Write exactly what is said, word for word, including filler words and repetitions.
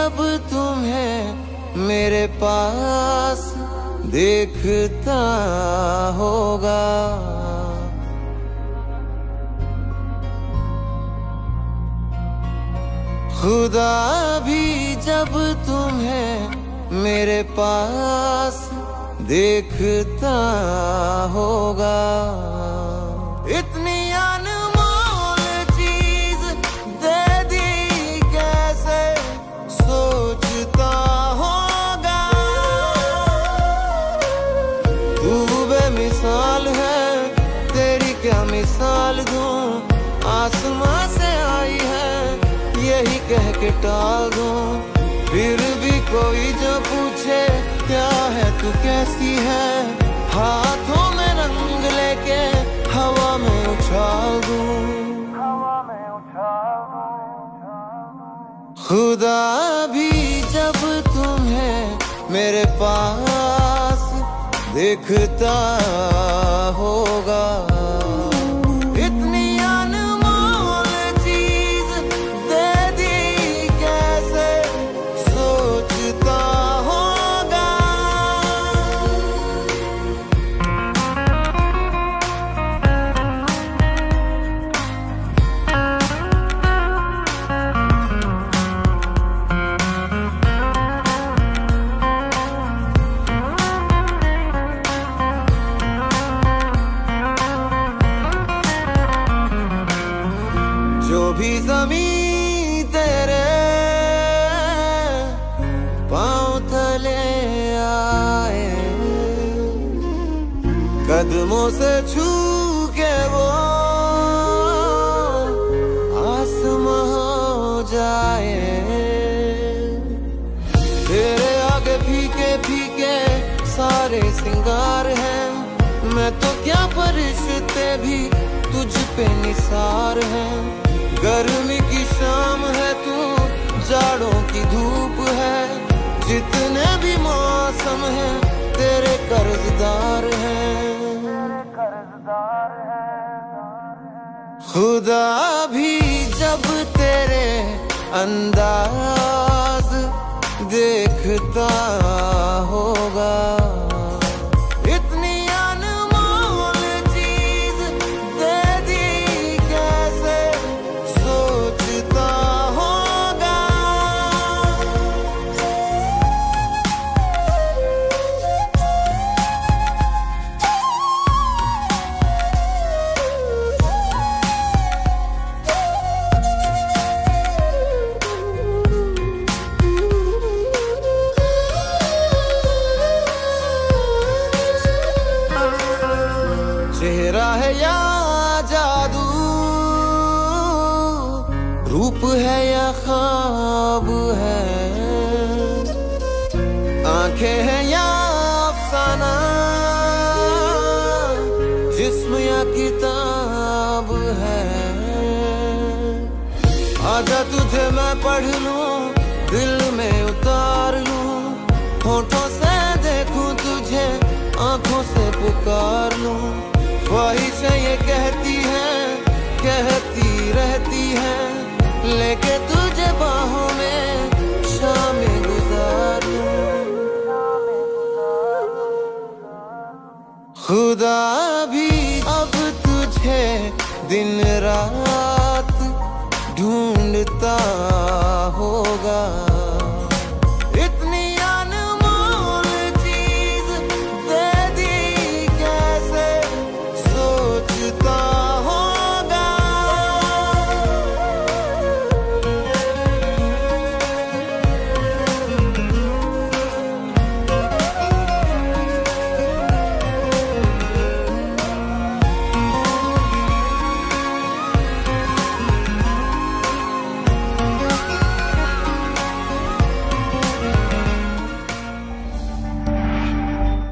जब तुम्हें मेरे पास देखता होगा, खुदा भी जब तुम्हें मेरे पास देखता होगा। इतनी अनमोल चीज दे दी कैसे सोचता होगा। तू बेमिसाल है, तेरी क्या मिसाल दूं, आसमां से आई है यही कह के टाल दूं। फिर भी कोई जो पूछे क्या है तू कैसी है, हाथों में रंग लेके हवा में उछाल दूं। खुदा भी जब तुम्हें मेरे पास देखता होगा। जो भी ज़मीं तेरे पाँव तले आए, कदमों से छू के वो आसमां हो जाए। तेरे आगे फीके फीके सारे सिंगार हैं, मैं तो क्या फरिश्ते भी तुझ पे निसार हैं। गर्मी की शाम है तू, जाड़ों की धूप है, जितने भी मौसम है तेरे कर्जदार हैं। खुदा भी जब तेरे अंदाज देखता होगा। चेहरा है या जादू, रूप है या ख्वाब है, आंखें हैं या अफसाना, जिस्म या किताब है। आजा तुझे मैं पढ़ लूं, दिल में उतार लूं, होठों से देखूं तुझे, आंखों से पुकार लूं। ख्वाहिशें ये कहती हैं, कहती रहती हैं, लेके तुझे बाहों में शामें गुजारूं। खुदा भी अब तुझे दिन रात ढूंढता